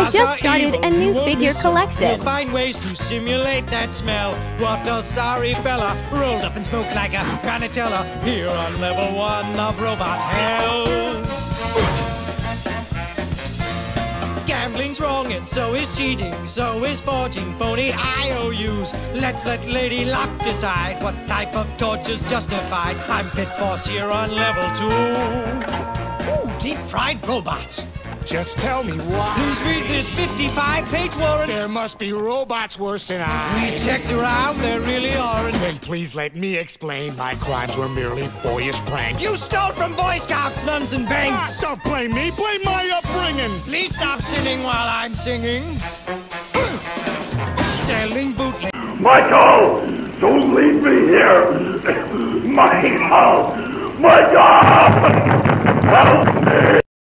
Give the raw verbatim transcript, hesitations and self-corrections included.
I just started a new figure collection. We'll find ways to simulate that smell. What a sorry fella, rolled up in smoke like a granatella, here on level one of robot hell. Gambling's wrong and so is cheating, so is forging phony I O Us. Let's let Lady Luck decide what type of torture's justified. I'm fit boss here on level two. Ooh, deep-fried robots. Just tell me why. Please read this fifty-five page warrant. There must be robots worse than I. We checked around, there really aren't. Then please let me explain my crimes were merely boyish pranks. You stole from Boy Scouts, nuns, and banks. Ah, don't blame me, blame my upbringing. Please stop sinning while I'm singing. Selling bootleg. Michael, don't leave me here. Michael, Michael, help me.